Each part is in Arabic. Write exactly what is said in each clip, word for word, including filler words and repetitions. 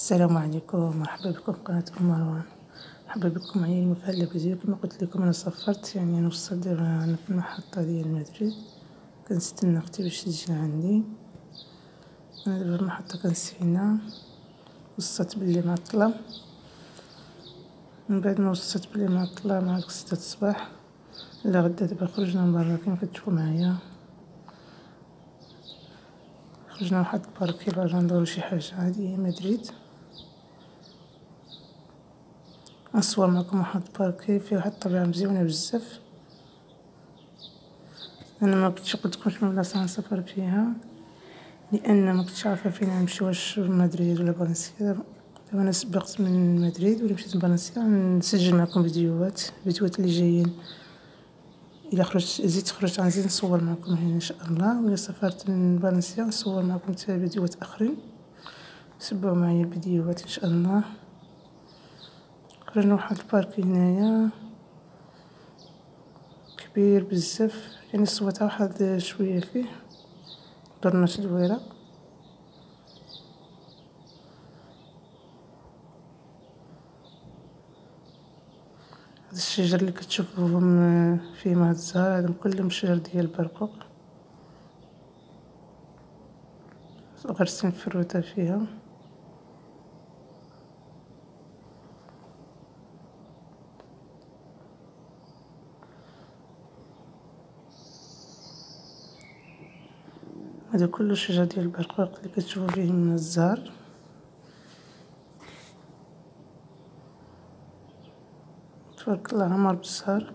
السلام عليكم، مرحبا بكم في قناة أم مروان. مرحبا بكم معايا اليوم في هاد الفيديو. كما قلت لكم انا سافرت، يعني انا وصلت دابا انا في المحطة ديال مدريد، كنستنى اختي باش تجي عندي. انا دابا في المحطة كنستنى، وصلت بلي معطلة. من بعد ما وصلت بلي معطلة مع ديك ستة الصباح، لا غدا دابا خرجنا لبرا كما كتشوفوا معايا. خرجنا لواحد الباركي برا ندورو شي حاجة عادية مدريد. نصور معكم واحد الباركي فيه واحد الطبيعة مزيونة بزاف. انا ما كنتش قلت لكم شنو بلاصه غنسافر فيها، لان ما كنتش عارفه فين نمشي، واش مدريد ولا فالنسيا. دابا انا سبقت من مدريد ولا مشيت لفالنسيا، نسجل معكم فيديوهات فيديوهات اللي جايين. الا خرجت زيدت خرجت غنزيد نصور معكم هنا ان شاء الله. ولا سافرت من فالنسيا نصور معكم حتى فيديوهات اخرين. تبعوا معايا الفيديوهات ان شاء الله. خرجنا واحد البارك هنايا كبير بزاف، يعني صوتها واحد شويه فيه. درنا تدويره. هاد الشجر اللي كتشوفوهم فيه مع الزهر هادو كلهم شجر ديال البرقوق، غرسين فروته فيها. هادو كله شجر ديال البرقوق اللي كتشوفو فيهم الزهر. تبارك الله عمر بالزهر.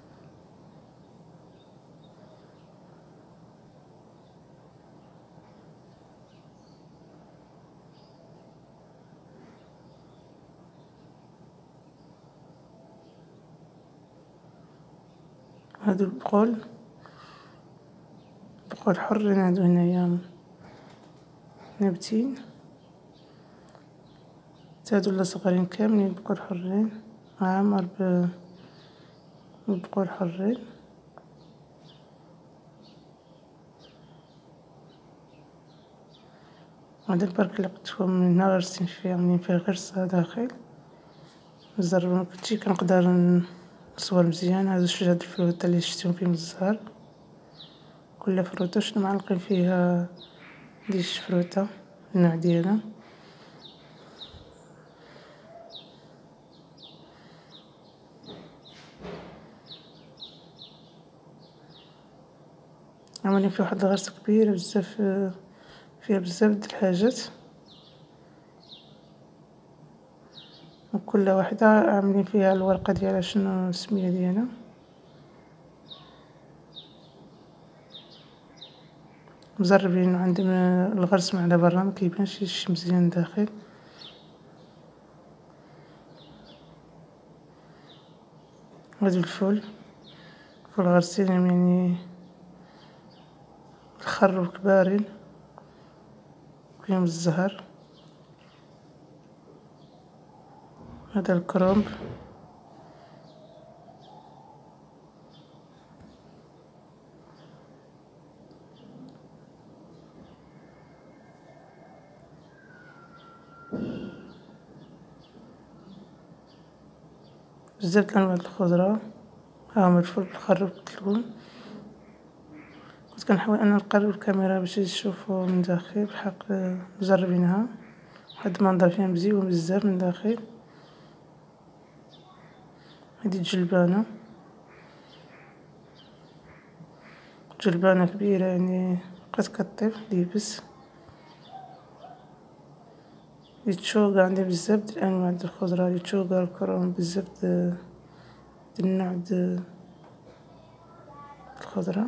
هادو البقول، بقول حرين هادو هنايا نابتين، هادو لا صغارين كاملين بقول حرين، عامر ب بقول حرين. هاد البرك اللي قلتلكم من هنا غارسين فيه، عاملين فيه غرسة داخل. الزهر مكنتش كنقدر نصور مزيان. هادو الشجر د الفروته اللي شفتهم فيهم الزهر، كل فروته شنو معلقين فيها ديال الشفروته النوع ديالها. عاملين فيه واحد الغرسة كبيرة بزاف، فيها بزاف د الحاجات، وكل واحدة عاملين فيها الورقة ديالها شنو السمية ديالها. مزربين عندهم الغرس من على برا، مكيبانش شي مزيان داخل. هادو الفول، فول غارسينهم يعني الخر وكبارين فيهم الزهر. هذا الكرومب، بزاف د انواع الخضره. هاهم الفول بالخر والثوم. كنت كنحاول انا نقرب الكاميرا باش تشوفوا من داخل بحق مجربينها. واحد المنظر فيها مزيون بزاف من داخل. هادي الجلبانه، جلبانه كبيره يعني بقات كطيب ديبس. التشوغا عندي بزاف د الانواع د الخضره، التشوغا الكروم، بزاف د د النوع د الخضره.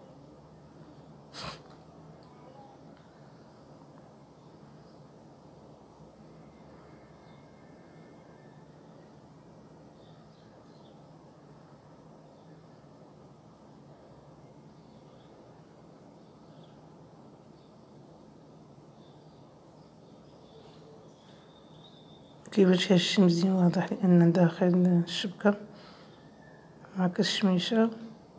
كيبان فيها الشي مزيان واضح، لان داخل الشبكه مع كاس الشميشه.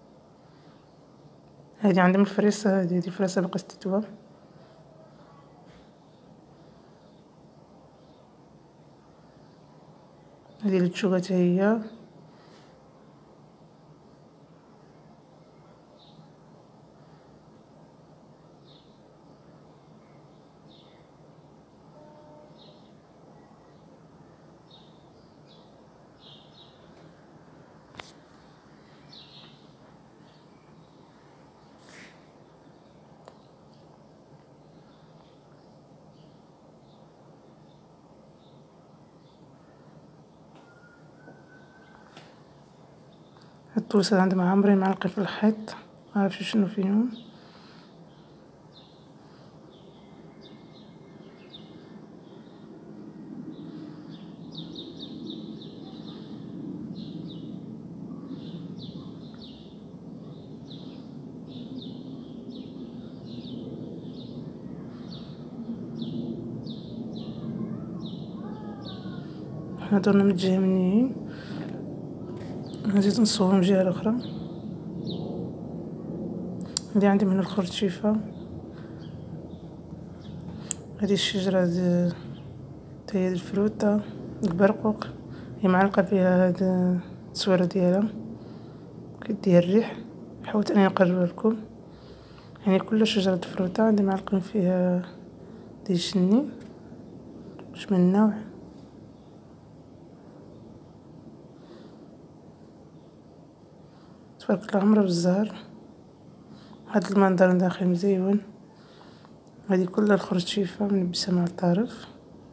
هادي عندهم الفريسه، هادي هادي فريسه باقا تتوا. هذه التشوكة حتى هي. هاد الطويسات عندهم عامرين معلقين في الحيط، معرفتش شنو فيهم. هادونا من الجهة منيين، غادي نصوبو من الجهة الأخرى. هادي عندي من الخرشيفة. هادي الشجرة هاد تا هي الفروتة البرقوق، هي معلقة فيها هاد التصويرة ديالها كدير الريح. حاولت اني نقربها لكم، يعني كل شجرة فروتة عندي معلقين فيها ديال الشني، واش من نوع. تبارك الله عمرها بالزهر. هاد المنظر من داخل مزيون. هادي كلها الخرشيفة منبسة مع الطرف.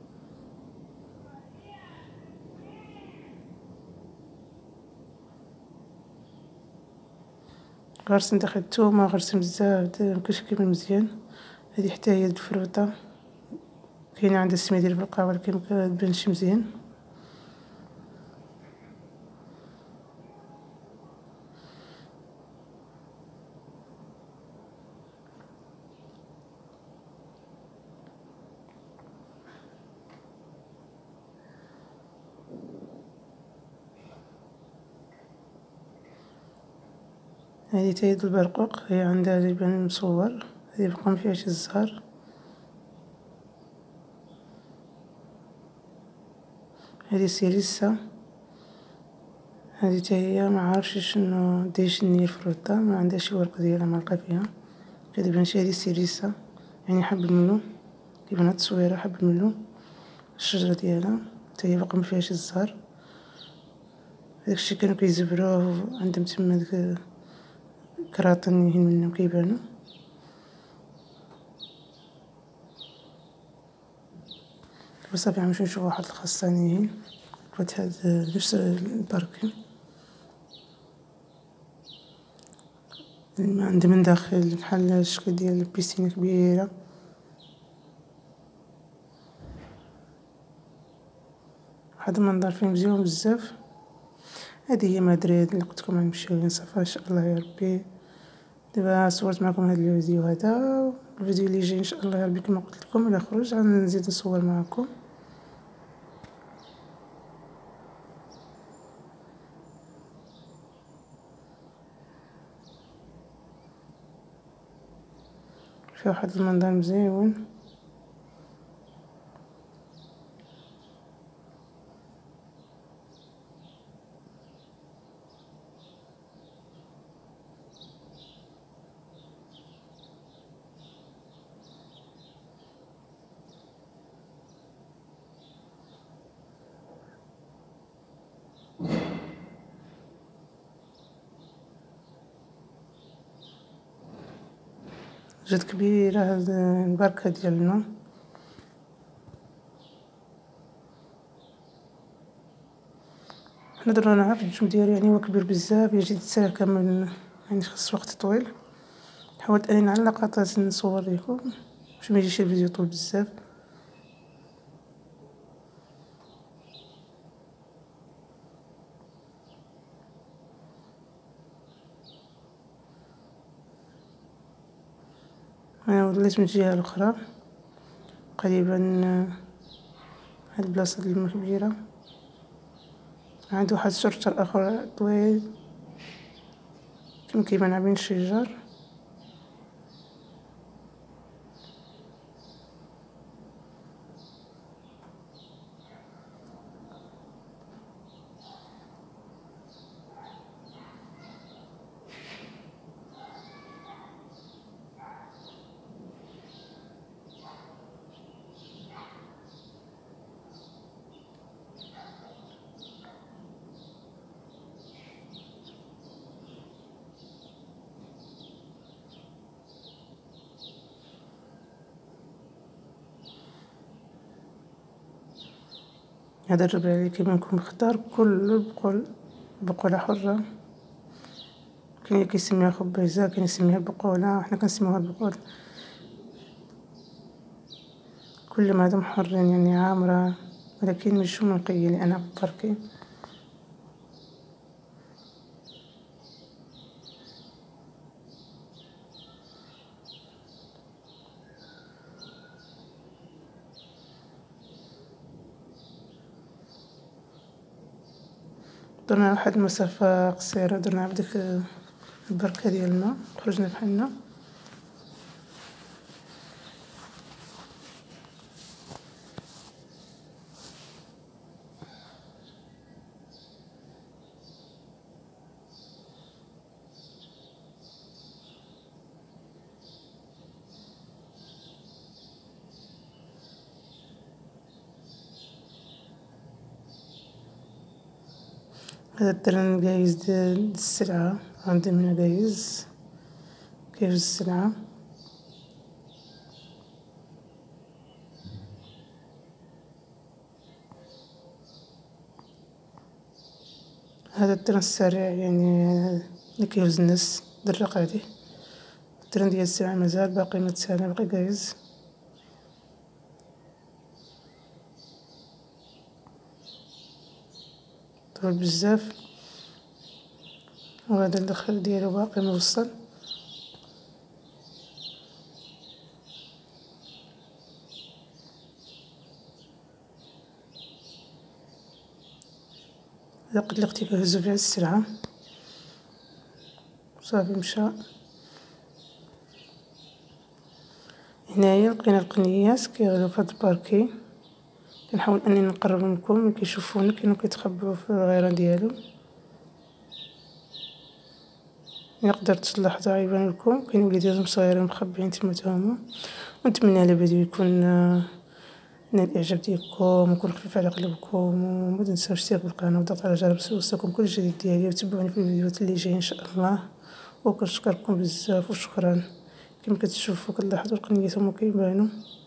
غرسين داخل الثومة، غرسين بزاف مكشكل مزيان. هادي حتى هي الفروتة، كاينه عندها السميه ديال البقاع ولكن مكتبانش مزيان. هذه تايد البرقوق، هي عندها جبان مصور، هذه بقى مفيهاش الزهر. هذه سيريسا، هذه تا هي ما عارفش شنو ديش ني الفروطه، ما عندهاش الورق ديالها معلقه فيها. كتبانش هذه سيريسا، يعني حب الملو، كيبان هاد التصويره حب الملو. الشجره ديالها تا هي باقا مفيهاش الزهر. داكشي كانوا كيزبروه عندهم تما داك كراطنيين منهم كيبانو. وصافي غنمشيو نشوفو واحد الخصانيين فهاد هاد نفس الباركين. الماء عندهم من داخل بحال الشكل ديال البيسين كبيره. هذا المنظر فيه مزيون بزاف. هذه هي مدريد اللي قلت لكم غنمشيو لنصفها ان شاء الله يا ربي. دابا صورت معكم هذا الفيديو هذا، الفيديو اللي جاي ان شاء الله يا ربي كما قلت لكم الا خرج غنزيد نصور معكم. فيه واحد المنظر مزيون. جات كبيره هاد البركه ديالنا. حنا درنا نعرف الجو ديالو يعني هو كبير بزاف، يجي يتسال كامل، يعني خص وقت طويل. حاولت اني نعلق لقطات نصور لكم باش ما يجيش الفيديو طول بزاف. انا وليت من الجهه الاخرى قريبا. هاد البلاصه اللي كبيره عنده واحد الشرطه اخر طويل كما كيبان بين الشجر. هذا الربع اللي كيما نكون مختار كل البقول بقولة حرة. كاين اللي كيسميها خبيزة، كاين يسميها بقولة، حنا كنسميوها البقول. كل ما دام حرين يعني عامرة، ولكن ماشي منقية لأنها بالبركي. درنا واحد المسافة قصيرة، درنا بديك البركة ديال الماء، خرجنا بحالنا. هذا الترن جايز ديال السلعة، عندي منها جايز كيف السلعة. هذا الترن السريع يعني اللي كيهز الناس درق عليه. الترن ديال السلعة مازال باقي متسالي، باقي جايز. طول بزاف، وهذا الدخل ديالو باقي موصل. هذا قد لقيت كيهزو فيها السلعة صافي مشى. هنايا لقينا القنيات كيغليو في هاد الباركي، كنحاول انني نقرب لكم ملي كيشوفونا كانوا كيتخبوا في الغيره ديالو. يقدر تلاحظوا يبان لكم كاين وليداتهم صغيرين مخبيين تما تاهما. ونتمنى على الفيديو يكون نال الاعجاب ديالكم ويكون خفيف على قلبكم، وما تنساوش الاشتراك بالقناه والضغط على الجرس باش يوصلكم كل جديد ديالي، وتبعوني في الفيديوهات اللي جايه ان شاء الله. وكنشكركم بزاف وشكرا. كما كتشوفوا كتلاحظوا القنيات هما كيبانوا.